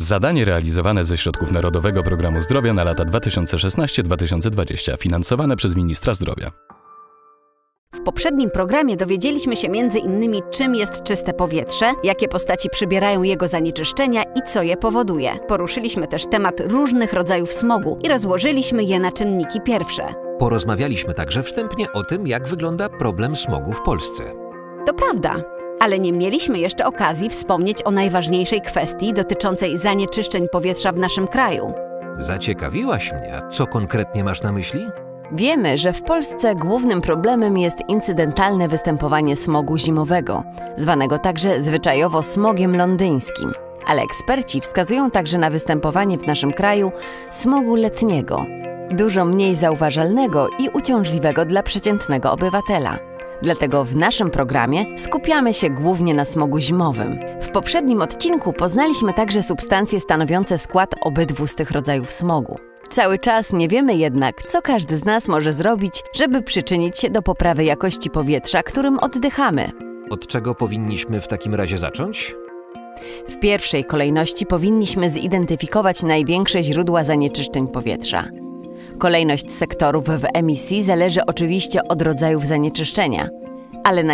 Zadanie realizowane ze środków Narodowego Programu Zdrowia na lata 2016-2020, finansowane przez Ministra Zdrowia. W poprzednim programie dowiedzieliśmy się m.in. czym jest czyste powietrze, jakie postaci przybierają jego zanieczyszczenia i co je powoduje. Poruszyliśmy też temat różnych rodzajów smogu i rozłożyliśmy je na czynniki pierwsze. Porozmawialiśmy także wstępnie o tym, jak wygląda problem smogu w Polsce. To prawda, ale nie mieliśmy jeszcze okazji wspomnieć o najważniejszej kwestii dotyczącej zanieczyszczeń powietrza w naszym kraju. Zaciekawiłaś mnie, a co konkretnie masz na myśli? Wiemy, że w Polsce głównym problemem jest incydentalne występowanie smogu zimowego, zwanego także zwyczajowo smogiem londyńskim. Ale eksperci wskazują także na występowanie w naszym kraju smogu letniego, dużo mniej zauważalnego i uciążliwego dla przeciętnego obywatela. Dlatego w naszym programie skupiamy się głównie na smogu zimowym. W poprzednim odcinku poznaliśmy także substancje stanowiące skład obydwu z tych rodzajów smogu. Cały czas nie wiemy jednak, co każdy z nas może zrobić, żeby przyczynić się do poprawy jakości powietrza, którym oddychamy. Od czego powinniśmy w takim razie zacząć? W pierwszej kolejności powinniśmy zidentyfikować największe źródła zanieczyszczeń powietrza. Kolejność sektorów w emisji zależy oczywiście od rodzajów zanieczyszczenia, ale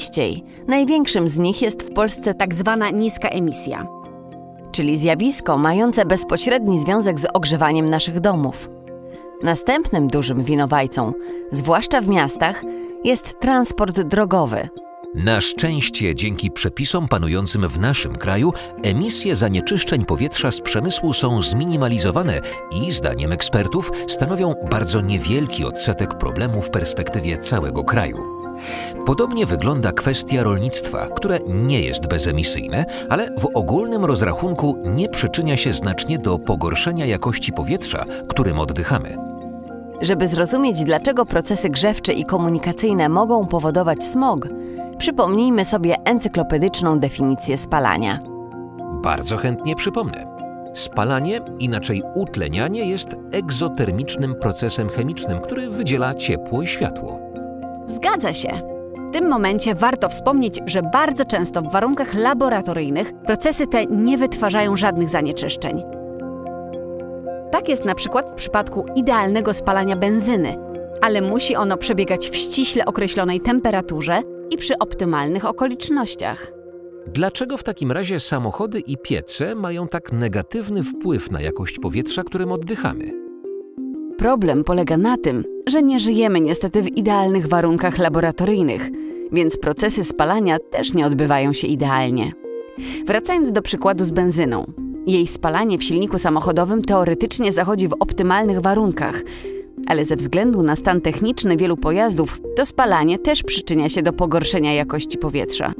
największym z nich jest w Polsce tak zwana niska emisja, czyli zjawisko mające bezpośredni związek z ogrzewaniem naszych domów. Następnym dużym winowajcą, zwłaszcza w miastach, jest transport drogowy. Na szczęście, dzięki przepisom panującym w naszym kraju, emisje zanieczyszczeń powietrza z przemysłu są zminimalizowane i, zdaniem ekspertów, stanowią bardzo niewielki odsetek problemu w perspektywie całego kraju. Podobnie wygląda kwestia rolnictwa, które nie jest bezemisyjne, ale w ogólnym rozrachunku nie przyczynia się znacznie do pogorszenia jakości powietrza, którym oddychamy. Żeby zrozumieć, dlaczego procesy grzewcze i komunikacyjne mogą powodować smog, przypomnijmy sobie encyklopedyczną definicję spalania. Bardzo chętnie przypomnę. Spalanie, inaczej utlenianie, jest egzotermicznym procesem chemicznym, który wydziela ciepło i światło. Zgadza się. W tym momencie warto wspomnieć, że bardzo często w warunkach laboratoryjnych procesy te nie wytwarzają żadnych zanieczyszczeń. Tak jest na przykład w przypadku idealnego spalania benzyny, ale musi ono przebiegać w ściśle określonej temperaturze i przy optymalnych okolicznościach. Dlaczego w takim razie samochody i piece mają tak negatywny wpływ na jakość powietrza, którym oddychamy? Problem polega na tym, że nie żyjemy niestety w idealnych warunkach laboratoryjnych, więc procesy spalania też nie odbywają się idealnie. Wracając do przykładu z benzyną. Jej spalanie w silniku samochodowym teoretycznie zachodzi w optymalnych warunkach, ale ze względu na stan techniczny wielu pojazdów, to spalanie też przyczynia się do pogorszenia jakości powietrza.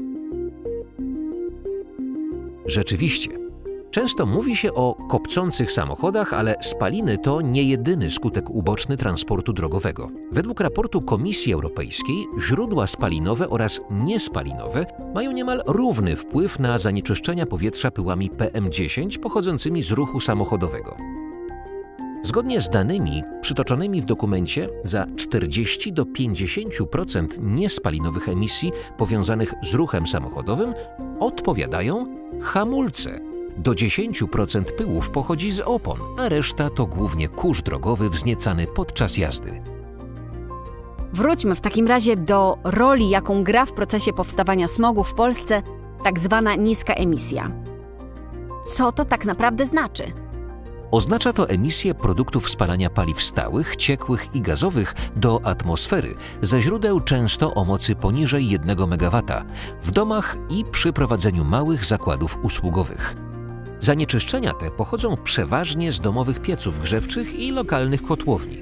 Rzeczywiście. Często mówi się o kopcących samochodach, ale spaliny to nie jedyny skutek uboczny transportu drogowego. Według raportu Komisji Europejskiej źródła spalinowe oraz niespalinowe mają niemal równy wpływ na zanieczyszczenia powietrza pyłami PM10 pochodzącymi z ruchu samochodowego. Zgodnie z danymi przytoczonymi w dokumencie, za 40 do 50% niespalinowych emisji powiązanych z ruchem samochodowym odpowiadają hamulce. Do 10% pyłów pochodzi z opon, a reszta to głównie kurz drogowy wzniecany podczas jazdy. Wróćmy w takim razie do roli, jaką gra w procesie powstawania smogu w Polsce tak zwana niska emisja. Co to tak naprawdę znaczy? Oznacza to emisję produktów spalania paliw stałych, ciekłych i gazowych do atmosfery ze źródeł często o mocy poniżej 1 MW w domach i przy prowadzeniu małych zakładów usługowych. Zanieczyszczenia te pochodzą przeważnie z domowych pieców grzewczych i lokalnych kotłowni.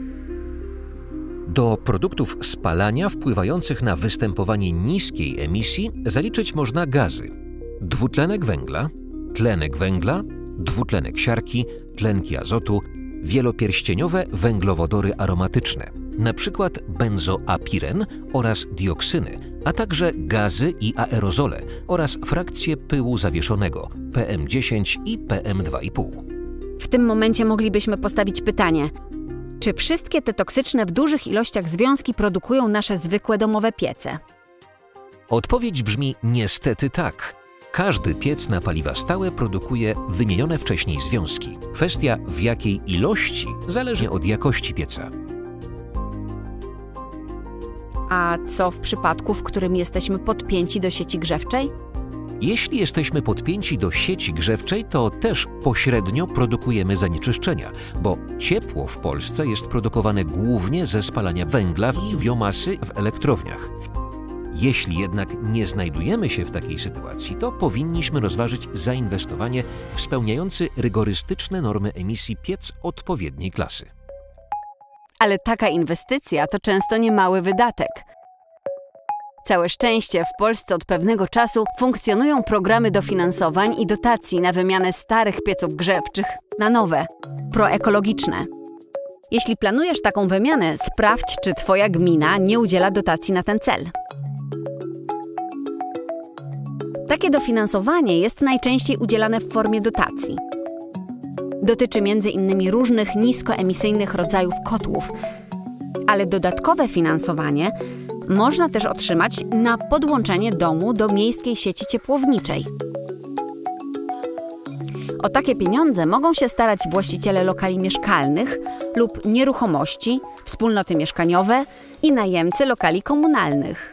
Do produktów spalania wpływających na występowanie niskiej emisji zaliczyć można gazy: dwutlenek węgla, tlenek węgla, dwutlenek siarki, tlenki azotu, wielopierścieniowe węglowodory aromatyczne, np. benzoapiren oraz dioksyny, a także gazy i aerozole oraz frakcje pyłu zawieszonego PM10 i PM2,5. W tym momencie moglibyśmy postawić pytanie, czy wszystkie te toksyczne w dużych ilościach związki produkują nasze zwykłe domowe piece? Odpowiedź brzmi niestety tak. Każdy piec na paliwa stałe produkuje wymienione wcześniej związki. Kwestia, w jakiej ilości, zależy od jakości pieca. A co w przypadku, w którym jesteśmy podpięci do sieci grzewczej? Jeśli jesteśmy podpięci do sieci grzewczej, to też pośrednio produkujemy zanieczyszczenia, bo ciepło w Polsce jest produkowane głównie ze spalania węgla i biomasy w elektrowniach. Jeśli jednak nie znajdujemy się w takiej sytuacji, to powinniśmy rozważyć zainwestowanie w spełniający rygorystyczne normy emisji piec odpowiedniej klasy. Ale taka inwestycja to często niemały wydatek. Całe szczęście w Polsce od pewnego czasu funkcjonują programy dofinansowań i dotacji na wymianę starych pieców grzewczych na nowe, proekologiczne. Jeśli planujesz taką wymianę, sprawdź, czy Twoja gmina nie udziela dotacji na ten cel. Takie dofinansowanie jest najczęściej udzielane w formie dotacji. Dotyczy m.in. różnych niskoemisyjnych rodzajów kotłów, ale dodatkowe finansowanie można też otrzymać na podłączenie domu do miejskiej sieci ciepłowniczej. O takie pieniądze mogą się starać właściciele lokali mieszkalnych lub nieruchomości, wspólnoty mieszkaniowe i najemcy lokali komunalnych.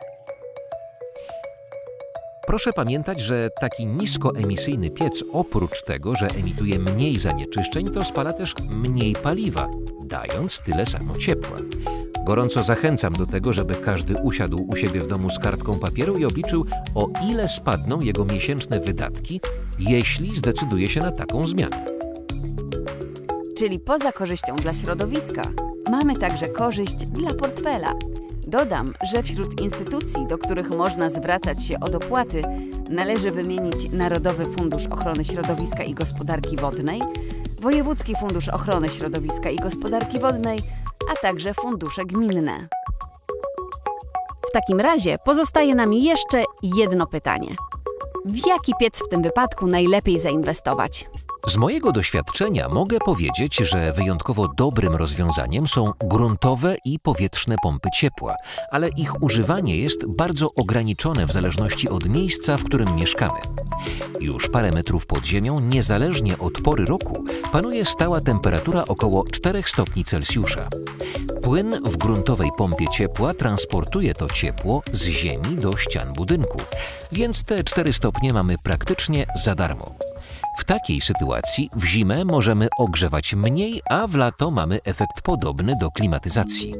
Proszę pamiętać, że taki niskoemisyjny piec oprócz tego, że emituje mniej zanieczyszczeń, to spala też mniej paliwa, dając tyle samo ciepła. Gorąco zachęcam do tego, żeby każdy usiadł u siebie w domu z kartką papieru i obliczył, o ile spadną jego miesięczne wydatki, jeśli zdecyduje się na taką zmianę. Czyli poza korzyścią dla środowiska mamy także korzyść dla portfela. Dodam, że wśród instytucji, do których można zwracać się o dopłaty, należy wymienić Narodowy Fundusz Ochrony Środowiska i Gospodarki Wodnej, Wojewódzki Fundusz Ochrony Środowiska i Gospodarki Wodnej, a także fundusze gminne. W takim razie pozostaje nam jeszcze jedno pytanie. W jaki piec w tym wypadku najlepiej zainwestować? Z mojego doświadczenia mogę powiedzieć, że wyjątkowo dobrym rozwiązaniem są gruntowe i powietrzne pompy ciepła, ale ich używanie jest bardzo ograniczone w zależności od miejsca, w którym mieszkamy. Już parę metrów pod ziemią, niezależnie od pory roku, panuje stała temperatura około 4 stopni Celsjusza. Płyn w gruntowej pompie ciepła transportuje to ciepło z ziemi do ścian budynku, więc te 4 stopnie mamy praktycznie za darmo. W takiej sytuacji w zimę możemy ogrzewać mniej, a w lato mamy efekt podobny do klimatyzacji.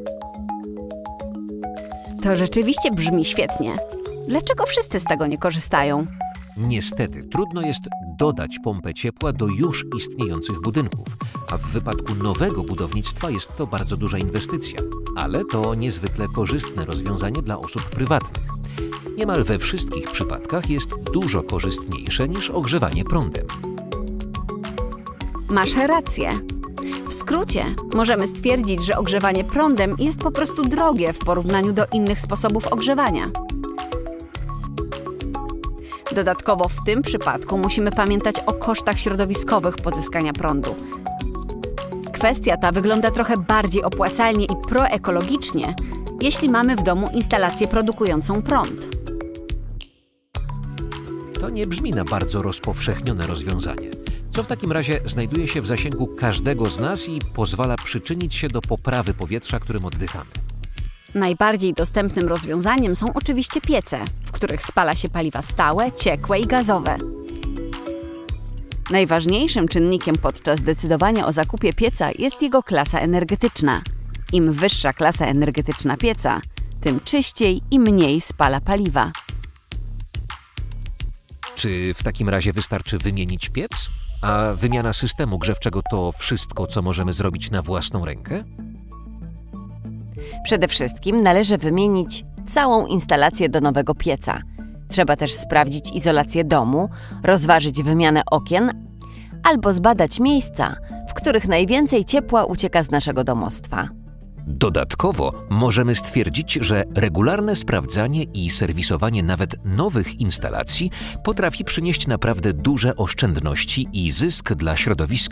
To rzeczywiście brzmi świetnie. Dlaczego wszyscy z tego nie korzystają? Niestety, trudno jest dodać pompę ciepła do już istniejących budynków, a w wypadku nowego budownictwa jest to bardzo duża inwestycja, ale to niezwykle korzystne rozwiązanie dla osób prywatnych. Niemal we wszystkich przypadkach jest dużo korzystniejsze niż ogrzewanie prądem. Masz rację. W skrócie możemy stwierdzić, że ogrzewanie prądem jest po prostu drogie w porównaniu do innych sposobów ogrzewania. Dodatkowo w tym przypadku musimy pamiętać o kosztach środowiskowych pozyskania prądu. Kwestia ta wygląda trochę bardziej opłacalnie i proekologicznie, jeśli mamy w domu instalację produkującą prąd. To nie brzmi na bardzo rozpowszechnione rozwiązanie, co w takim razie znajduje się w zasięgu każdego z nas i pozwala przyczynić się do poprawy powietrza, którym oddychamy. Najbardziej dostępnym rozwiązaniem są oczywiście piece, w których spala się paliwa stałe, ciekłe i gazowe. Najważniejszym czynnikiem podczas decydowania o zakupie pieca jest jego klasa energetyczna. Im wyższa klasa energetyczna pieca, tym czyściej i mniej spala paliwa. Czy w takim razie wystarczy wymienić piec? A wymiana systemu grzewczego to wszystko, co możemy zrobić na własną rękę? Przede wszystkim należy wymienić całą instalację do nowego pieca. Trzeba też sprawdzić izolację domu, rozważyć wymianę okien albo zbadać miejsca, w których najwięcej ciepła ucieka z naszego domostwa. Dodatkowo możemy stwierdzić, że regularne sprawdzanie i serwisowanie nawet nowych instalacji potrafi przynieść naprawdę duże oszczędności i zysk dla środowiska.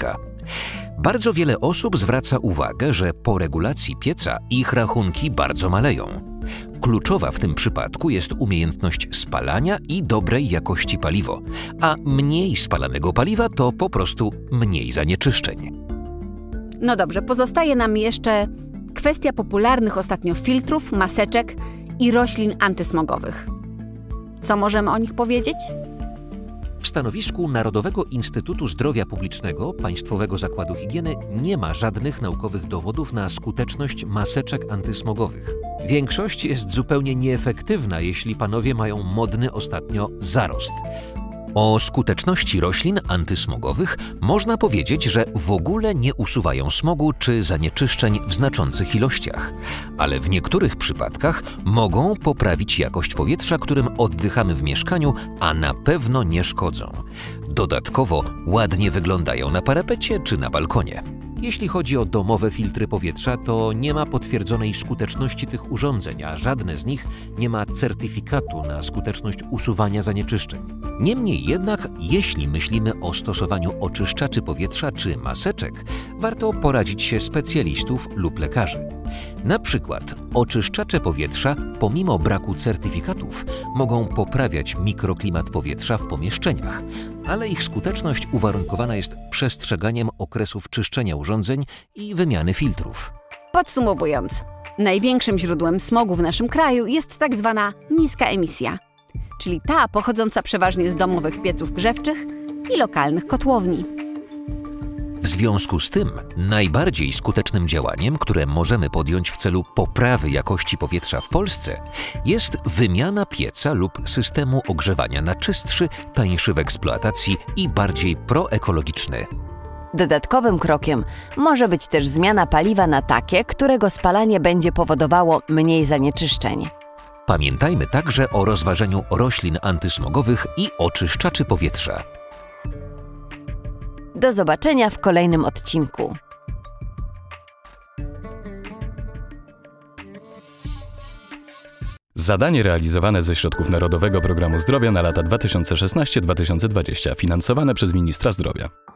Bardzo wiele osób zwraca uwagę, że po regulacji pieca ich rachunki bardzo maleją. Kluczowa w tym przypadku jest umiejętność spalania i dobrej jakości paliwo, a mniej spalanego paliwa to po prostu mniej zanieczyszczeń. No dobrze, pozostaje nam jeszcze kwestia popularnych ostatnio filtrów, maseczek i roślin antysmogowych. Co możemy o nich powiedzieć? W stanowisku Narodowego Instytutu Zdrowia Publicznego Państwowego Zakładu Higieny nie ma żadnych naukowych dowodów na skuteczność maseczek antysmogowych. Większość jest zupełnie nieefektywna, jeśli panowie mają modny ostatnio zarost. O skuteczności roślin antysmogowych można powiedzieć, że w ogóle nie usuwają smogu czy zanieczyszczeń w znaczących ilościach, ale w niektórych przypadkach mogą poprawić jakość powietrza, którym oddychamy w mieszkaniu, a na pewno nie szkodzą. Dodatkowo ładnie wyglądają na parapecie czy na balkonie. Jeśli chodzi o domowe filtry powietrza, to nie ma potwierdzonej skuteczności tych urządzeń, a żadne z nich nie ma certyfikatu na skuteczność usuwania zanieczyszczeń. Niemniej jednak, jeśli myślimy o stosowaniu oczyszczaczy powietrza czy maseczek, warto poradzić się specjalistów lub lekarzy. Na przykład oczyszczacze powietrza, pomimo braku certyfikatów, mogą poprawiać mikroklimat powietrza w pomieszczeniach, ale ich skuteczność uwarunkowana jest przestrzeganiem okresów czyszczenia urządzeń i wymiany filtrów. Podsumowując, największym źródłem smogu w naszym kraju jest tak zwana niska emisja, czyli ta pochodząca przeważnie z domowych pieców grzewczych i lokalnych kotłowni. W związku z tym najbardziej skutecznym działaniem, które możemy podjąć w celu poprawy jakości powietrza w Polsce, jest wymiana pieca lub systemu ogrzewania na czystszy, tańszy w eksploatacji i bardziej proekologiczny. Dodatkowym krokiem może być też zmiana paliwa na takie, którego spalanie będzie powodowało mniej zanieczyszczeń. Pamiętajmy także o rozważeniu roślin antysmogowych i oczyszczaczy powietrza. Do zobaczenia w kolejnym odcinku. Zadanie realizowane ze środków Narodowego Programu Zdrowia na lata 2016-2020, finansowane przez Ministra Zdrowia.